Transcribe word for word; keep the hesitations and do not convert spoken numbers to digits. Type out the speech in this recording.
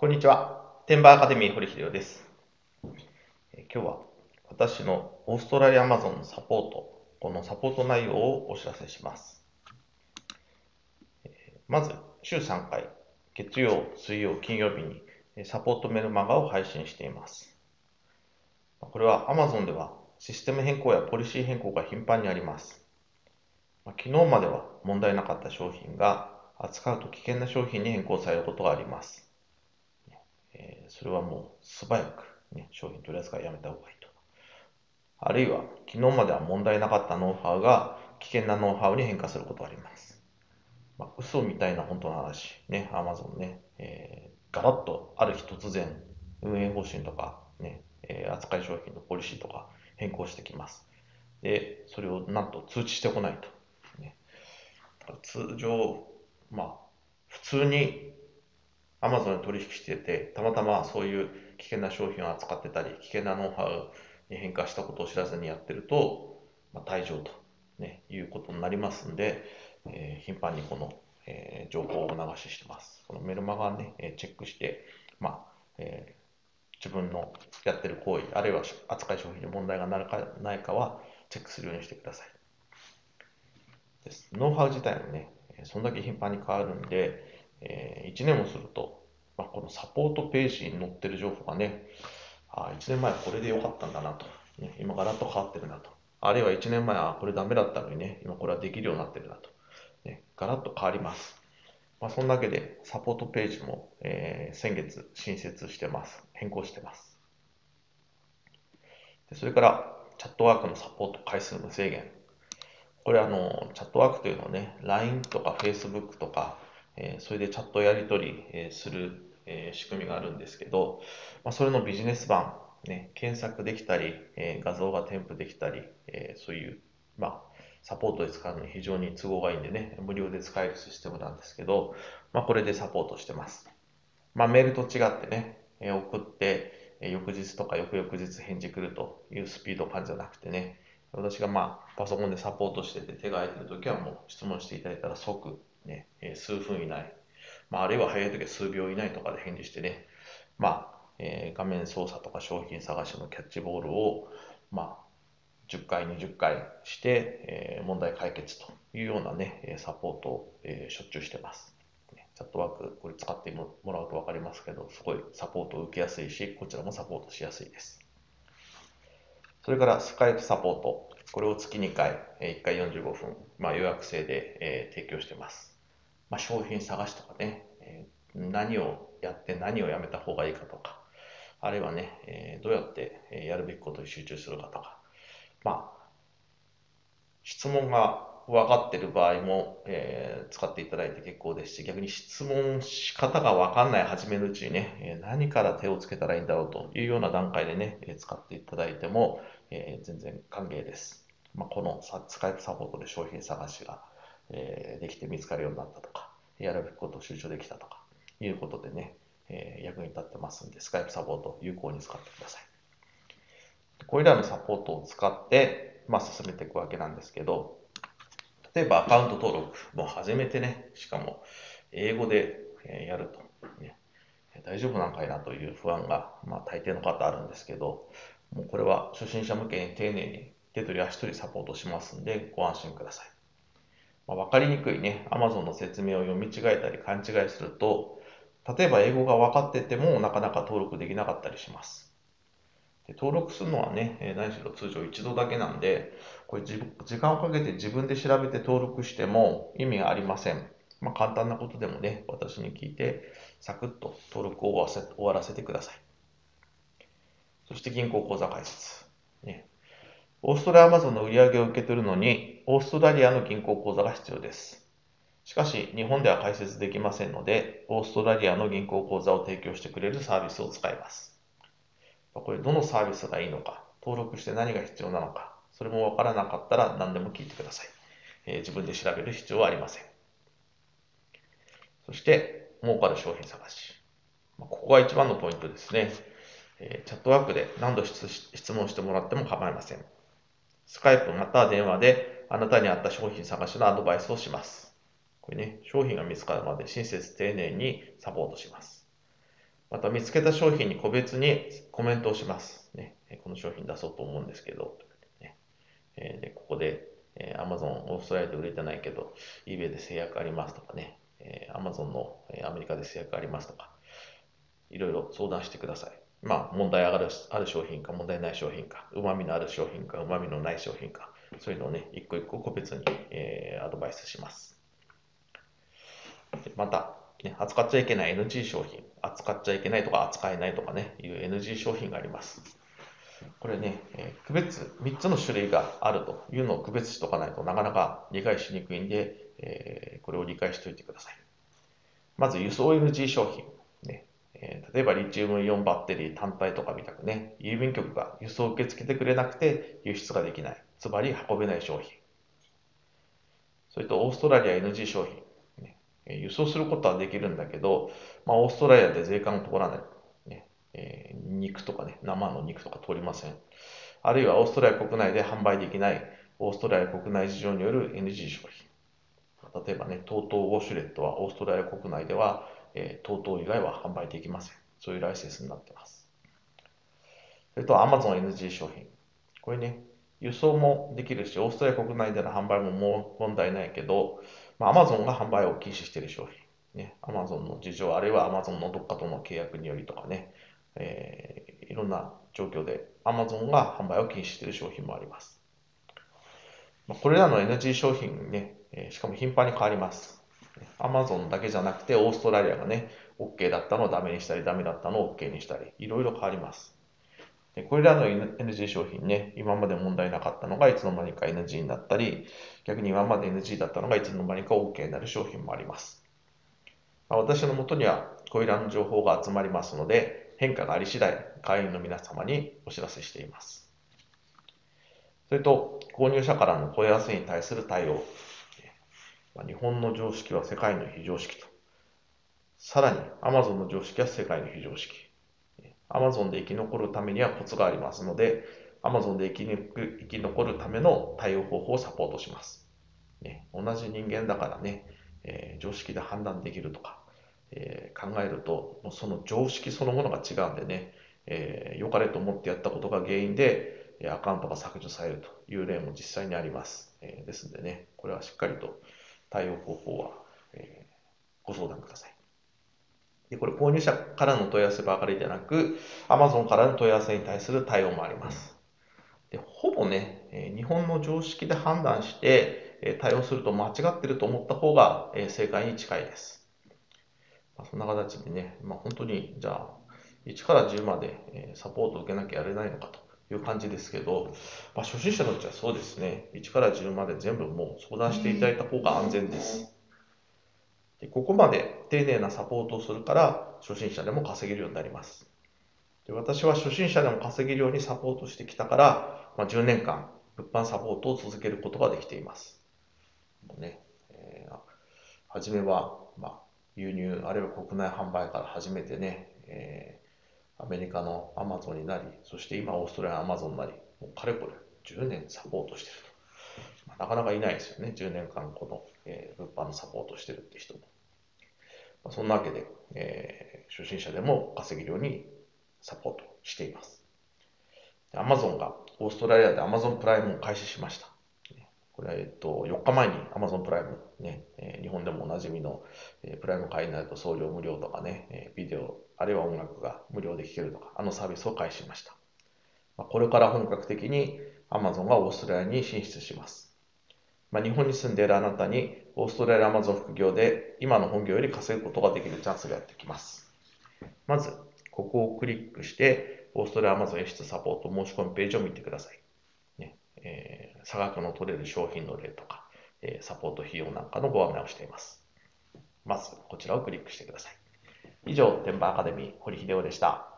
こんにちは。テンバーアカデミー堀秀夫です。え今日は私のオーストラリアアマゾンのサポート、このサポート内容をお知らせします。まず、週さんかい、月曜、水曜、金曜日にサポートメルマガを配信しています。これは Amazon ではシステム変更やポリシー変更が頻繁にあります。昨日までは問題なかった商品が扱うと危険な商品に変更されることがあります。それはもう素早く、ね、商品取り扱いやめた方がいいと。あるいは昨日までは問題なかったノウハウが危険なノウハウに変化することがあります。まあ、嘘みたいな本当の話、ね、Amazon ね、えー、ガラッとある日突然運営方針とか、ね、えー、扱い商品のポリシーとか変更してきます。で、それをなんと通知してこないと。ね、通常、まあ、普通に Amazon で取引してて、たまたまそういう危険な商品を扱ってたり、危険なノウハウに変化したことを知らずにやってると、まあ、退場と、ね、いうことになりますんで、えー頻繁にこの、えー情報をお流ししてます。このメルマガね、えーチェックして、まあえー自分のやってる行為、あるいは扱い商品に問題がないかないかはチェックするようにしてください。です。ノウハウ自体もね、そんだけ頻繁に変わるんで、えーいちねんもすると、まあ、このサポートページに載ってる情報がね、あいちねんまえこれで良かったんだなと、ね、今ガラッと変わってるなと、あるいはいちねんまえはこれダメだったのにね、今これはできるようになってるなと、ね、ガラッと変わります。まあ、そんだけでサポートページも、えー先月新設してます。変更してます。でそれからチャットワークのサポート回数無制限。これあの、チャットワークというのはね、ライン とか Facebook とか、えーそれでチャットやり取り、えーする、えー仕組みがあるんですけど、まあ、それのビジネス版、ね、検索できたり、えー画像が添付できたり、えーそういう、まあ、サポートで使うのに非常に都合がいいんでね、無料で使えるシステムなんですけど、まあ、これでサポートしてます。まあ、メールと違ってね、えー送って、えー翌日とか翌々日返事来るというスピード感じゃなくてね、私がまあパソコンでサポートしてて手が空いてるときはもう質問していただいたら即、ね、えー数分以内、まあ、あるいは早いときは数秒以内とかで返事してね、まあえー画面操作とか商品探しのキャッチボールを、まあ、じゅっかい、にじゅっかいして、えー問題解決というようなね、サポートを、えーしょっちゅうしてます。チャットワーク、これ使ってもらうと分かりますけど、すごいサポートを受けやすいし、こちらもサポートしやすいです。それからスカイプサポート。これを月にかい、いっかいよんじゅうごふん、まあ、予約制で、えー提供してます。まあ、商品探しとかね、えー何をやって何をやめた方がいいかとか、あるいはね、えーどうやってやるべきことに集中するかとか、まあ、質問が分かっている場合も、えー使っていただいて結構ですし、逆に質問し方が分かんない初めのうちにね、えー何から手をつけたらいいんだろうというような段階でね、えー使っていただいても、えー全然歓迎です。まあ、このスカイプサポートで商品探しが、えーできて見つかるようになったとか、やるべきことを集中できたとか、いうことでね、えー役に立ってますんで、スカイプサポート有効に使ってください。これらのサポートを使って、まあ、進めていくわけなんですけど、例えばアカウント登録、もう初めてね、しかも英語でやると、ね、大丈夫なんかいなという不安が、まあ、大抵の方あるんですけど、もうこれは初心者向けに丁寧に手取り足取りサポートしますんで、ご安心ください。まあ、分かりにくいね、Amazon の説明を読み違えたり勘違いすると、例えば英語が分かっててもなかなか登録できなかったりします。で登録するのはね、何しろ通常一度だけなんで、これ時間をかけて自分で調べて登録しても意味がありません。まあ、簡単なことでもね、私に聞いて、サクッと登録を終わらせてください。そして銀行口座開設。ね、オーストラリアアマゾンの売り上げを受け取るのに、オーストラリアの銀行口座が必要です。しかし、日本では開設できませんので、オーストラリアの銀行口座を提供してくれるサービスを使います。これどのサービスがいいのか、登録して何が必要なのか、それもわからなかったら何でも聞いてください。えー自分で調べる必要はありません。そして、儲かる商品探し。ここが一番のポイントですね。えーチャットワークで何度質問してもらっても構いません。スカイプまたは電話であなたに合った商品探しのアドバイスをします。これね、商品が見つかるまで親切丁寧にサポートします。 また見つけた商品に個別にコメントをします。ね、この商品出そうと思うんですけど、ね、でここで Amazon オーストラリアで売れてないけど eBay で制約ありますとかね、Amazon のアメリカで制約ありますとか、いろいろ相談してください。まあ問題あるある商品か問題ない商品か、うまみのある商品かうまみのない商品か、そういうのをね、一個一個個別に、えー、アドバイスします。また、ね、扱っちゃいけない エヌジー 商品、扱っちゃいけないとか扱えないとかね、いう エヌジー 商品があります。これね、えー、区別、みっつの種類があるというのを区別しとかないとなかなか理解しにくいんで、えー、これを理解しておいてください。まず輸送 エヌジー 商品。ねえー、例えばリチウムイオンバッテリー単体とかみたくね、郵便局が輸送を受け付けてくれなくて輸出ができない。つまり運べない商品。それとオーストラリア エヌジー 商品。輸送することはできるんだけど、まあ、オーストラリアで税関が通らない、ねえー、肉とかね、生の肉とか通りません。あるいはオーストラリア国内で販売できないオーストラリア国内事情による エヌジー 商品。例えばね、トートーウォシュレットはオーストラリア国内では、えー、トートー以外は販売できません。そういうライセンスになっています。それと Amazon エヌジー 商品。これね、輸送もできるし、オーストラリア国内での販売ももう問題ないけど、まあ、Amazon が販売を禁止している商品。ね、Amazon の事情、あるいは Amazon のどっかとの契約によりとかね、えー、いろんな状況で Amazon が販売を禁止している商品もあります。まあ、これらの エヌジー 商品ね、えー、しかも頻繁に変わります。Amazon だけじゃなくて、オーストラリアがね、OK だったのをダメにしたり、ダメだったのを OK にしたり、いろいろ変わります。これらの エヌジー 商品ね、今まで問題なかったのがいつの間にか エヌジー になったり、逆に今まで エヌジー だったのがいつの間にか OK になる商品もあります。私のもとにはこれらの情報が集まりますので、変化があり次第、会員の皆様にお知らせしています。それと、購入者からの問い合わせに対する対応。日本の常識は世界の非常識と。さらに、Amazon の常識は世界の非常識。Amazon で生き残るためにはコツがありますので、Amazon で生き生き残るための対応方法をサポートします。ね、同じ人間だからね、えー、常識で判断できるとか、えー、考えると、もうその常識そのものが違うんでね、えー、良かれと思ってやったことが原因で、アカウントが削除されるという例も実際にあります。えー、ですのでね、これはしっかりと対応方法は、えー、ご相談ください。でこれ購入者からの問い合わせばかりでなく、Amazon からの問い合わせに対する対応もあります。でほぼね、日本の常識で判断して対応すると間違っていると思った方が正解に近いです。そんな形でね、まあ、本当にじゃあいちからじゅうまでサポートを受けなきゃやれないのかという感じですけど、まあ、初心者のうちはそうですね、いちからじゅうまで全部もう相談していただいた方が安全です。でここまで丁寧なサポートをするから初心者でも稼げるようになります。で私は初心者でも稼げるようにサポートしてきたから、まあ、じゅうねんかん物販サポートを続けることができています。ねえー、初めは、まあ、輸入あるいは国内販売から始めてね、えー、アメリカのアマゾンになり、そして今オーストラリアのアマゾンになり、もうかれこれじゅうねんサポートしていると。まあ、なかなかいないですよね、じゅうねんかんこの、えー、物販のサポートしてるって人も。まあ、そんなわけで、えー、初心者でも稼げるようにサポートしています。Amazon がオーストラリアで Amazon プライムを開始しました。これは、えっと、よっかまえに Amazon プライム、ね、日本でもおなじみのプライム会員になると送料無料とかね、ビデオ、あるいは音楽が無料で聴けるとか、あのサービスを開始しました。これから本格的に Amazon がオーストラリアに進出します。まあ、日本に住んでいるあなたにオーストラリア Amazon 副業で今の本業より稼ぐことができるチャンスがやってきます。まず、ここをクリックして、オーストラリア Amazon 輸出サポート申し込みページを見てください。ねえー、差額の取れる商品の例とか、えー、サポート費用なんかのご案内をしています。まず、こちらをクリックしてください。以上、テンバーアカデミー、堀秀夫でした。